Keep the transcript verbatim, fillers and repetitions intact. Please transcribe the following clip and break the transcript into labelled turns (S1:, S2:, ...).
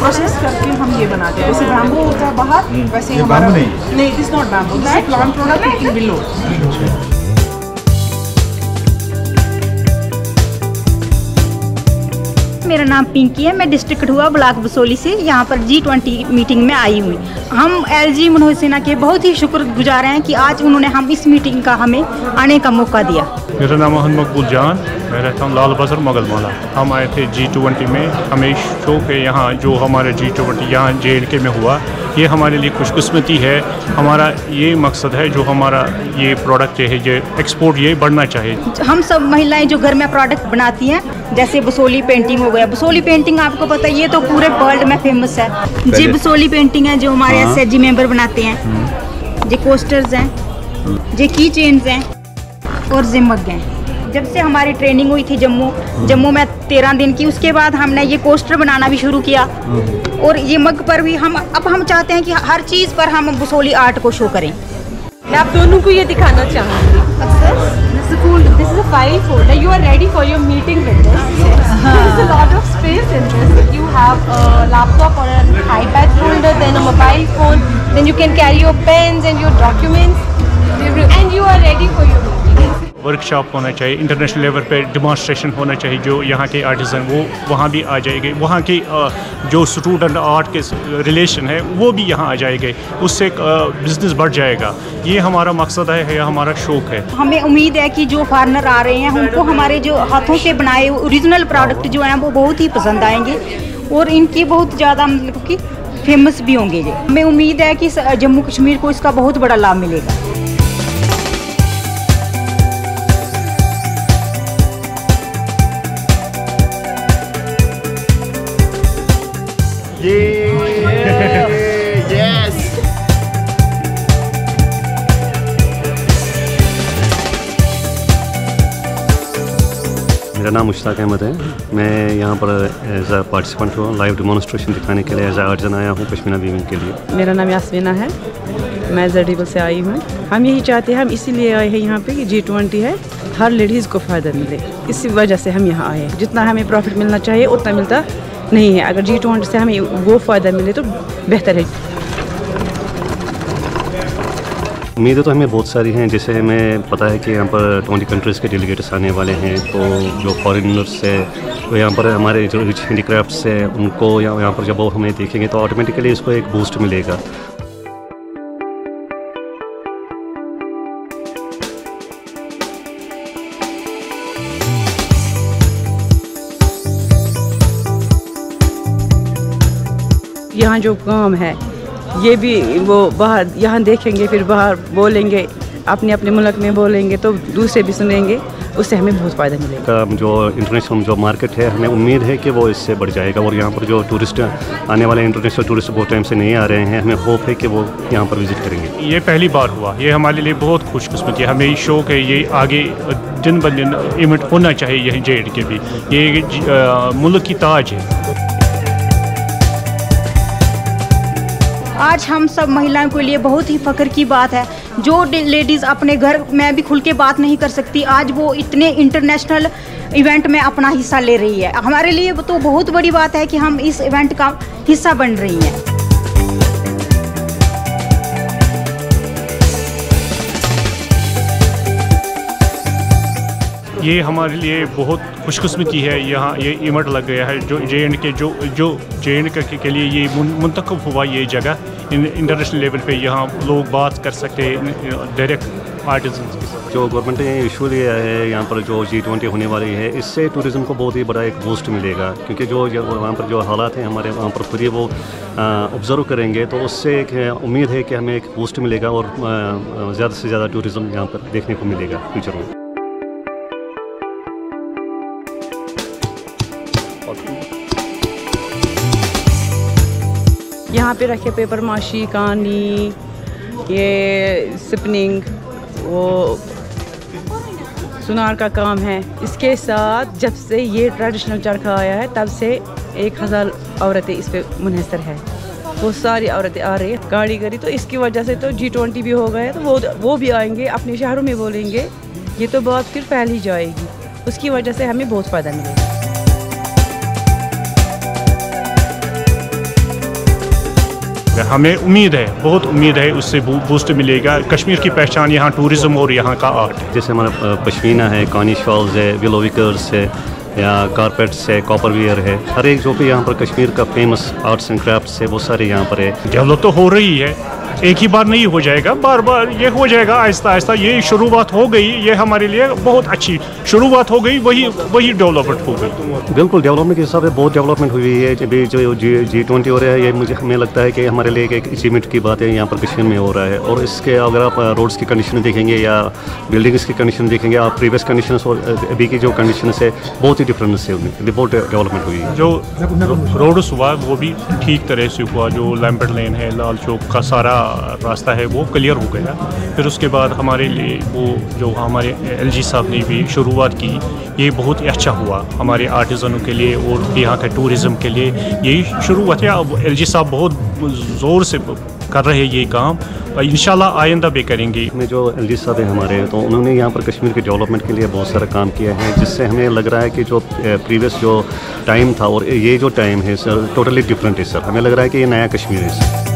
S1: Process करके हम ये बनाते हैं। जैसे बैम्बू होता है बाहर, वैसे ही हमारा नहीं, it is not bamboo, this is plant product in below.
S2: मेरा नाम पिंकी है, मैं डिस्ट्रिक्ट हुआ ब्लॉक बसोली से यहाँ पर जी ट्वेंटी मीटिंग में आई हुई। हम एलजी मनोज सिन्हा के बहुत ही शुक्रगुजार हैं कि आज उन्होंने हम इस मीटिंग का हमें आने का मौका दिया।
S3: मेरा नाम मोहन मकबूल जान, मैं रहता हूँ लाल बाजार मोगलमाला। हम आए थे जी ट्वेंटी में, हमें शौक है यहाँ जो हमारे जी ट्वेंटी यहाँ जे एंड के में हुआ, ये हमारे लिए खुशकिस्मती है। हमारा ये मकसद है जो हमारा ये प्रोडक्ट है ये एक्सपोर्ट ये बढ़ना चाहिए।
S2: हम सब महिलाएं जो घर में प्रोडक्ट बनाती हैं, जैसे बसोली पेंटिंग हो गया, बसोली पेंटिंग आपको पता है ये तो पूरे वर्ल्ड में फेमस है। जी बसोली पेंटिंग है जो हमारे एस एच जी मेंबर बनाते हैं। जे कोस्टर्स हैं, जे की चेन्स हैं और जे मग हैं। जब से हमारी ट्रेनिंग हुई थी जम्मू जम्मू में तेरह दिन की, उसके बाद हमने ये कोस्टर बनाना भी शुरू किया और ये मग पर भी हम अब हम चाहते हैं कि हर चीज़ पर हम बसोली आर्ट को शो करें।
S4: मैं आप दोनों को ये दिखाना चाहूँगी। This is cool. This is a file folder. You are ready for your meeting with this. There is a lot of space in this. You have a laptop or an iPad folder, then a mobile phone. Then you can carry your pens and your documents, and you are ready for your meeting.
S3: Workshop होना चाहिए, international level पे demonstration होना चाहिए, जो यहाँ के artisan वो वहाँ भी आ जाएंगे, वहाँ के जो स्टूडेंट आर्ट के रिलेशन है वो भी यहाँ आ जाएंगे, उससे बिजनेस बढ़ जाएगा। ये हमारा मकसद है, है हमारा शौक है।
S2: हमें उम्मीद है कि जो फॉरेनर आ रहे हैं उनको हमारे जो हाथों से बनाए ओरिजिनल प्रोडक्ट जो हैं वो बहुत ही पसंद आएंगे और इनकी बहुत ज़्यादा मतलब कि फेमस भी होंगे। ये हमें उम्मीद है कि जम्मू कश्मीर को इसका बहुत बड़ा लाभ मिलेगा।
S5: मेरा नाम मुश्ताक अहमद है। मैं यहाँ पर एज अ पार्टिसिपेंट हूँ, लाइव डेमोन्स्ट्रेशन दिखाने के लिए एज अ आर्टिसन आया हूँ पश्मीना वीविंग के लिए।
S6: मेरा नाम यास्मीना है, मैं जर्डीबल से आई हूँ। हम यही चाहते हैं, हम इसीलिए आए हैं यहाँ पे कि जी ट्वेंटी है, हर लेडीज़ को फ़ायदा मिले, इसी वजह से हम यहाँ आए हैं। जितना हमें प्रॉफिट मिलना चाहिए उतना मिलता नहीं है, अगर जी ट्वेंटी से हमें वो फ़ायदा मिले तो बेहतर है।
S5: उम्मीदें तो हमें बहुत सारी हैं, जैसे हमें पता है कि यहाँ पर ट्वेंटी कंट्रीज़ के डेलीगेट्स आने वाले हैं, तो जो फॉरेनर्स है तो यहाँ पर हमारे जो रिच हैंडीक्राफ्ट्स हैं उनको यहाँ यहाँ पर जब वो हमें देखेंगे तो ऑटोमेटिकली इसको एक बूस्ट मिलेगा।
S6: यहाँ जो काम है ये भी वो बाहर यहाँ देखेंगे, फिर बाहर बोलेंगे, अपने अपने मुल्क में बोलेंगे तो दूसरे भी सुनेंगे, उससे हमें बहुत फ़ायदा मिलेगा।
S5: जो इंटरनेशनल जो मार्केट है हमें उम्मीद है कि वो इससे बढ़ जाएगा और यहाँ पर जो टूरिस्ट आने वाले इंटरनेशनल टूरिस्ट बहुत टाइम से नहीं आ रहे हैं, हमें होप है कि वो यहाँ पर विजिट करेंगे।
S3: ये पहली बार हुआ, ये हमारे लिए बहुत खुशकिस्मती है। हमें शौक है ये आगे दिन ब दिन इवेंट होना चाहिए यहीं जे एंड के भी, ये मुल्क की ताज है।
S2: आज हम सब महिलाओं के लिए बहुत ही फ़ख्र की बात है, जो लेडीज़ अपने घर में भी खुल के बात नहीं कर सकती, आज वो इतने इंटरनेशनल इवेंट में अपना हिस्सा ले रही है। हमारे लिए तो बहुत बड़ी बात है कि हम इस इवेंट का हिस्सा बन रही हैं।
S3: ये हमारे लिए बहुत खुशकिस्मती है, यहाँ ये इवेंट लग गया है जो जे एंड के जो जो जे एंड के, के लिए ये मुंतखब हुआ ये जगह इंटरनेशनल लेवल पे, यहाँ लोग बात कर सकते हैं डायरेक्ट आर्टिसन के साथ।
S5: जो गवर्नमेंट ने इशू लिया है यहाँ पर जो जी ट्वेंटी होने वाली है, इससे टूरिज़्म को बहुत ही बड़ा एक बूस्ट मिलेगा, क्योंकि जो वहाँ पर जो हालात हैं हमारे वहाँ पर खुद ही वो ऑब्ज़र्व करेंगे तो उससे एक उम्मीद है कि हमें एक बूस्ट मिलेगा और ज़्यादा से ज़्यादा टूरिज़्म यहाँ पर देखने को मिलेगा फ्यूचर में।
S6: यहाँ पे रखे पेपर माशी, कहानी, ये स्पिनिंग, वो सुनार का काम है। इसके साथ जब से ये ट्रेडिशनल चरखा आया है तब से एक हज़ार औरतें इस पे मुनहसर है, वो सारी औरतें आ रही है कारीगरी। तो इसकी वजह से तो जी ट्वेंटी भी हो गए, तो वो वो भी आएंगे, अपने शहरों में बोलेंगे, ये तो बात फिर फैल ही जाएगी। उसकी वजह से हमें बहुत फ़ायदा मिलेगा।
S3: हमें उम्मीद है, बहुत उम्मीद है उससे बूस्ट मिलेगा। कश्मीर की पहचान यहाँ टूरिज़्म और यहाँ का आर्ट,
S5: जैसे हमारा पश्मीना है, कानी शॉल्स है, विलो विकर्स है, या कारपेट्स है, कॉपर वियर है, हर एक जो भी यहाँ पर कश्मीर का फेमस आर्ट्स एंड क्राफ्ट्स है वो सारे यहाँ पर है।
S3: डेवलप तो हो रही है, एक ही बार नहीं हो जाएगा, बार बार ये हो जाएगा आहिस्ता आहिस्ता। ये शुरुआत हो गई, ये हमारे लिए बहुत अच्छी शुरुआत हो गई, वही वही डेवलपमेंट हो गई।
S5: बिल्कुल डेवलपमेंट के हिसाब से बहुत डेवलपमेंट हुई है। अभी जो जी जी ट्वेंटी हो रहा है, ये मुझे हमें लगता है कि हमारे लिए एक अचीवमेंट की बात है यहाँ पर कश्मीर में हो रहा है। और इसके अगर आप रोड्स की कंडीशन देखेंगे या बिल्डिंग्स की कंडीशन देखेंगे, आप प्रीवियस कंडीशन और अभी की जो कंडीशन है बहुत ही डिफरेंस है, उनमें अभी बहुत डेवलपमेंट हुई है।
S3: जो रोड्स हुआ वो भी ठीक तरह से हुआ, जो लैम्बर्ट लेन है, लाल चौक का सारा रास्ता है वो क्लियर हो गया। फिर उसके बाद हमारे लिए वो जो हमारे एलजी साहब ने भी शुरुआत की, ये बहुत ही अच्छा हुआ हमारे आर्टिज़नों के लिए और यहाँ के टूरिज़्म के लिए। यही शुरुआत है, अब एलजी साहब बहुत ज़ोर से कर रहे हैं ये काम, इंशाल्लाह आइंदा भी करेंगे।
S5: में जो एलजी साहब है हमारे, तो उन्होंने यहाँ पर कश्मीर के डेवलपमेंट के लिए बहुत सारा काम किया है, जिससे हमें लग रहा है कि जो प्रीवियस जो टाइम था और ये जो टाइम है सर टोटली डिफरेंट है सर। हमें लग रहा है कि ये नया कश्मीर है सर।